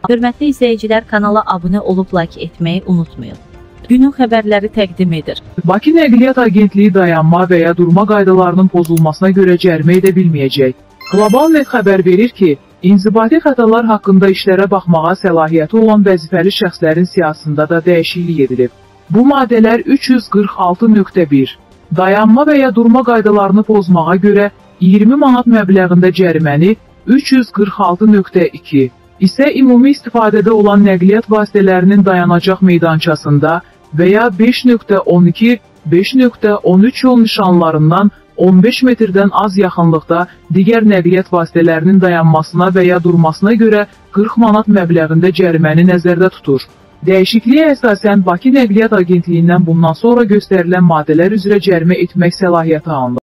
Hörmətli izləyicilər, kanala abunə olub like etməyi unutmayın. Günün xəbərləri təqdim edir. Bakı Nəqliyyat Agentliyi dayanma və ya durma qaydalarının pozulmasına görə cərimə edə bilməyəcək. Globalnet xəbər verir ki, inzibati xətalar haqqında işlərə baxmağa səlahiyyəti olan vəzifəli şəxslərin siyahısında da dəyişiklik edilib. Bu maddələr 346.1 dayanma və ya durma qaydalarını pozmağa görə 20 manat məbləğində cəriməni, 346.2 isə ümumi istifadədə olan nəqliyyat vasitələrinin dayanacaq meydançasında və ya 5.12, 5.13 yol nişanlarından 15 metrdən az yaxınlıqda digər nəqliyyat vasitələrinin dayanmasına və ya durmasına görə 40 manat məbləğində cəriməni nəzərdə tutur. Dəyişikliyə əsasən Bakı Nəqliyyat Agentliyindən bundan sonra göstərilən maddələr üzrə cərimə etmək səlahiyyəti alındı.